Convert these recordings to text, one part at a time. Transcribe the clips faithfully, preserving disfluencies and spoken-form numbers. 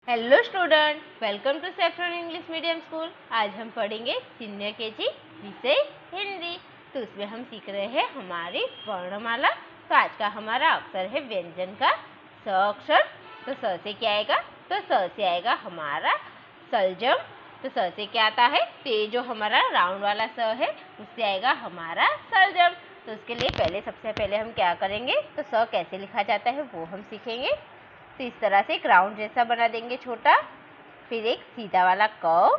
Hello student, welcome to saffron English medium school. आज हम पढ़ेंगे सीनियर केजी विषय हिंदी। तो उसमें हम सीख रहे हैं हमारी वर्णमाला। तो आज का हमारा अक्षर है व्यंजन का स अक्षर। तो स से क्या आएगा? तो स से आएगा हमारा सलजम। तो स से क्या आता है? तो ये जो हमारा राउंड वाला स है उससे आएगा हमारा सलजम। तो उसके लिए पहले सबसे पहले हम क्या करेंगे, तो स कैसे लिखा जाता है वो हम सीखेंगे। तो इस तरह से एक राउंड जैसा बना देंगे छोटा, फिर एक सीधा वाला कव,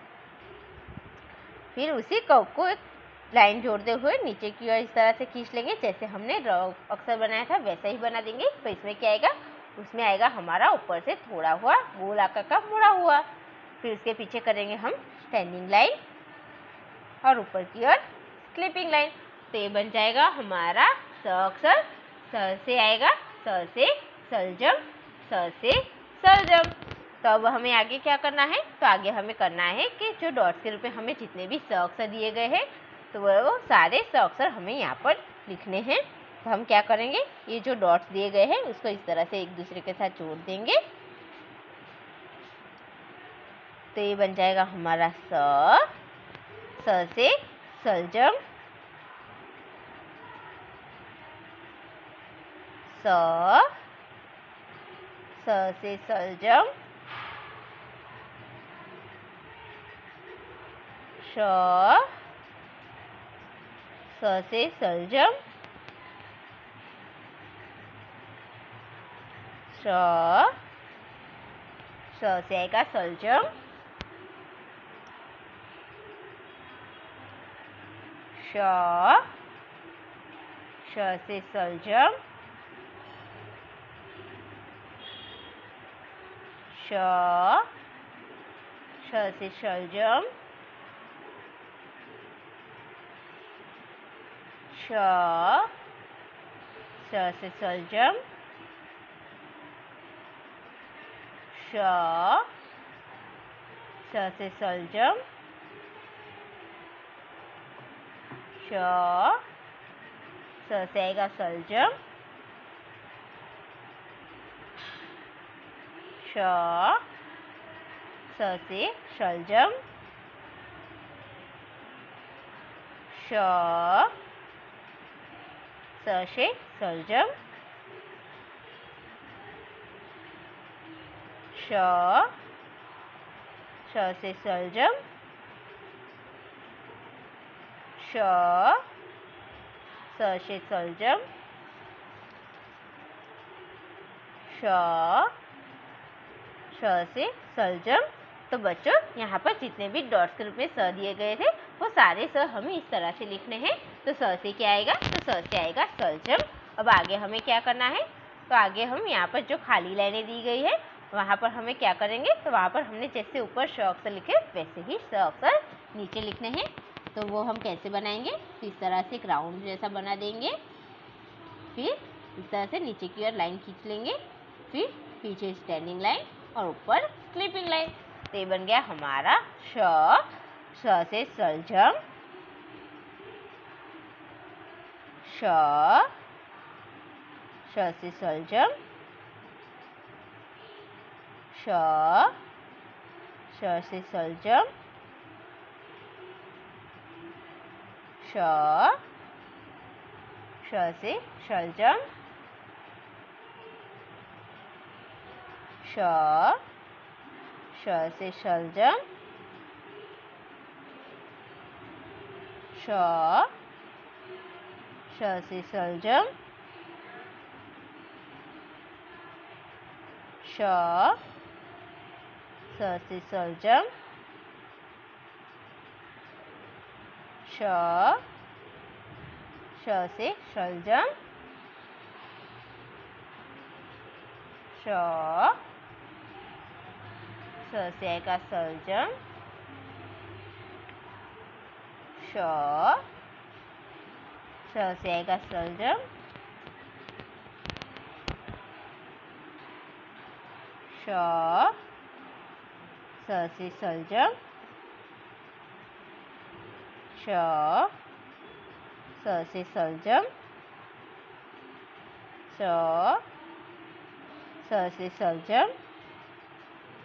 फिर उसी कव को एक लाइन जोड़ते हुए नीचे की ओर इस तरह से खींच लेंगे। जैसे हमने अक्षर बनाया था वैसा ही बना देंगे। तो इसमें क्या आएगा? उसमें आएगा हमारा ऊपर से थोड़ा हुआ गोल आकार का मुड़ा हुआ। फिर उसके पीछे करेंगे हम स्टैंडिंग लाइन और ऊपर की ओर स्लिपिंग लाइन। तो ये बन जाएगा हमारा स अक्षर। स से आएगा स से सलजम, स से सलजम। तो अब हमें आगे क्या करना है? तो आगे हमें करना है कि जो डॉट्स के रूप में हमें जितने भी स अक्षर दिए गए हैं तो वो सारे स अक्षर हमें यहाँ पर लिखने हैं। तो हम क्या करेंगे, ये जो डॉट्स दिए गए हैं उसको इस तरह से एक दूसरे के साथ जोड़ देंगे। तो ये बन जाएगा हमारा स। स से सलजम, स, स से सलजम, श, स से सलजम, श, श से आएगा सलजम, श, श से सलजम, श, श से सलजम, श, श से सलजम, श, श से सलजम, श, स से आएगा सलजम, श, स से सलजम, श, स से सलजम, श, श से सलजम, श, स से सलजम, श, श से सलजम। तो बच्चों, यहाँ पर जितने भी डॉट्स के रूप में स दिए गए थे वो सारे स हमें इस तरह से लिखने हैं। तो स से क्या आएगा? तो स से आएगा सलजम। अब आगे हमें क्या करना है? तो आगे हम यहाँ पर जो खाली लाइनें दी गई है वहाँ पर हमें क्या करेंगे, तो वहाँ पर हमने जैसे ऊपर श अक्षर लिखे वैसे ही स अक्षर नीचे लिखने हैं। तो वो हम कैसे बनाएंगे? तो इस तरह से एक राउंड जैसा बना देंगे, फिर इस तरह से नीचे की ओर लाइन खींच लेंगे, फिर पीछे स्टैंडिंग लाइन और ऊपर स्लीपिंग लाइन। तो ये बन गया हमारा श। श से सलजम, श, श से सलजम, श, श से सलजम, श, श से सलजम, श, श से सलजम, श, श से सलजम, श, स से सलजम, श, श से सलजम, श, स से आएगा सलजम, श, श से आएगा सलजम, श, स से सलजम, श, स से सलजम, श, स से सलजम,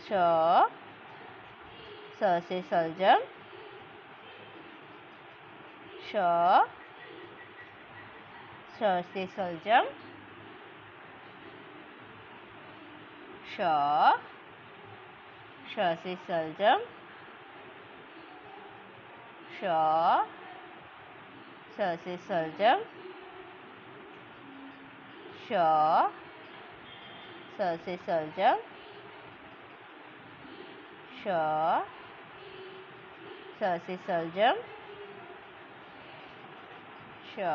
श, स से सलजम, श, श से सलजम, श, श से सलजम, श, स से सलजम, श, स से सलजम, श, स से सलजम, श,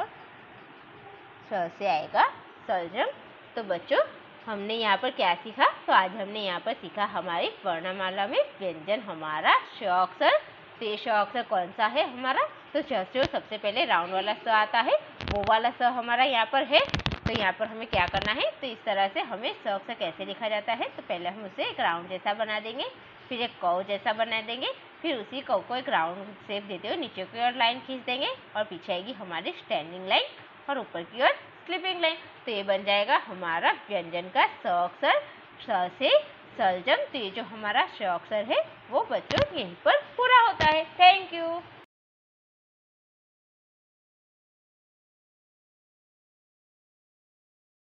स से आएगा सलजम। तो बच्चों हमने यहाँ पर क्या सीखा? तो आज हमने यहाँ पर सीखा हमारी वर्णमाला में व्यंजन हमारा श अक्षर। तो ये श अक्षर कौन सा है हमारा? तो श से सबसे पहले राउंड वाला स आता है, वो वाला स हमारा यहाँ पर है। तो यहाँ पर हमें क्या करना है? तो इस तरह से हमें स अक्षर कैसे लिखा जाता है? तो पहले हम उसे एक राउंड जैसा बना देंगे, फिर एक कौ जैसा बना देंगे, फिर उसी कौ को एक राउंड शेप देते हुए नीचे की ओर लाइन खींच देंगे और पीछे आएगी हमारी स्टैंडिंग लाइन और ऊपर की ओर स्लीपिंग लाइन। तो ये बन जाएगा हमारा व्यंजन का स अक्षर, स से सलजम। तो ये जो हमारा श अक्षर है वो बच्चों यहीं पर पूरा होता है। Thank you.